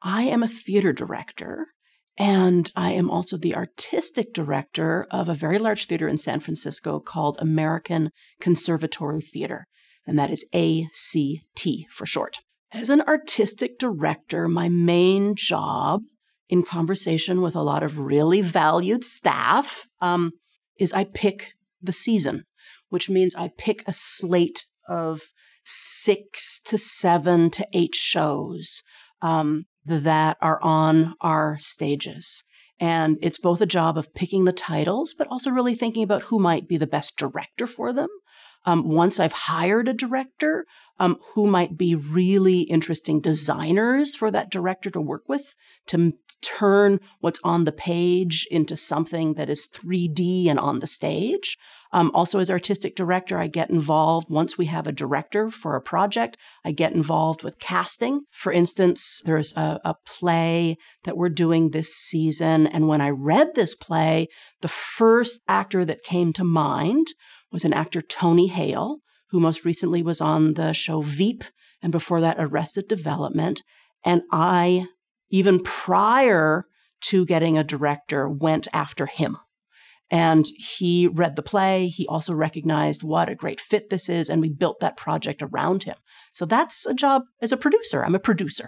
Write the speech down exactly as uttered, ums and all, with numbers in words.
I am a theater director, and I am also the artistic director of a very large theater in San Francisco called American Conservatory Theater, and that is A C T for short. As an artistic director, my main job, in conversation with a lot of really valued staff, um, is I pick the season, which means I pick a slate of six to seven to eight shows um, that are on our stages. And it's both a job of picking the titles, but also really thinking about who might be the best director for them. Um, once I've hired a director, um, who might be really interesting designers for that director to work with to m- turn what's on the page into something that is three D and on the stage. Um, also, as artistic director, I get involved once we have a director for a project. I get involved with casting. For instance, there's a, a play that we're doing this season. And when I read this play, the first actor that came to mind was an actor, Tony Hale, who most recently was on the show Veep, and before that, Arrested Development. And I, even prior to getting a director, went after him. And he read the play. He also recognized what a great fit this is, and we built that project around him. So that's a job as a producer. I'm a producer.